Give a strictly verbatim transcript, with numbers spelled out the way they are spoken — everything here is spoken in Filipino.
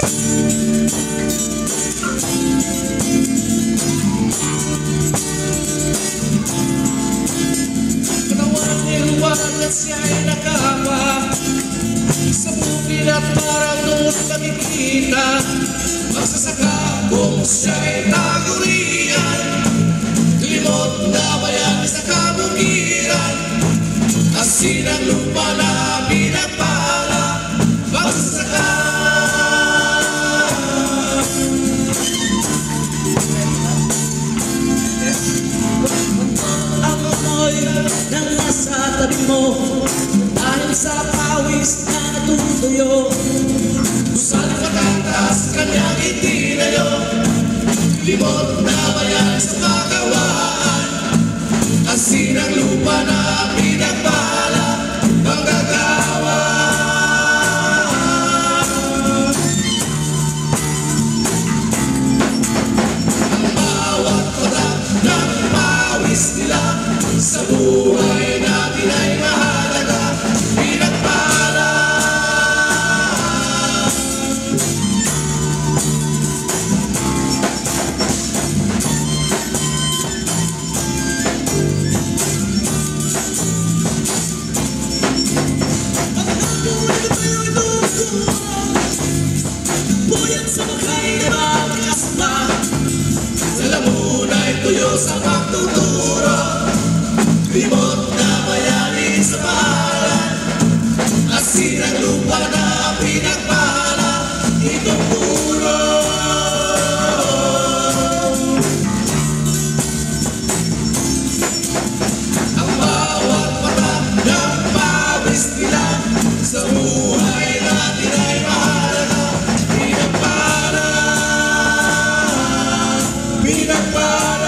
At siya'y nakama sa bukid at parang noon nakikita magsasaka kung siya'y tagurian. Limot na bayani sa kabukiran, asin ang lupa na pinagpala magsasaka. Ang amoy ng nasa tabi mo dahil sa pawis na natutuyo, kusal patatas kanyang itinayo. Limot na bayan sa magawaan, asin ang lupa na pinagpala manggagawa. Ang bawat patak ng pawis nila sa buhay natin ay mahalaga, pinagpala. Puyat sa mukhay na magkasama, sa lamunay tuyo sa pagtuturo. Limot na bayani sa pahalan, asin ang lupa na pinagpala itong puro. Ang bawat mata ng pawis nila sa buhay natin ay mahalaga, pinagpala, pinagpala.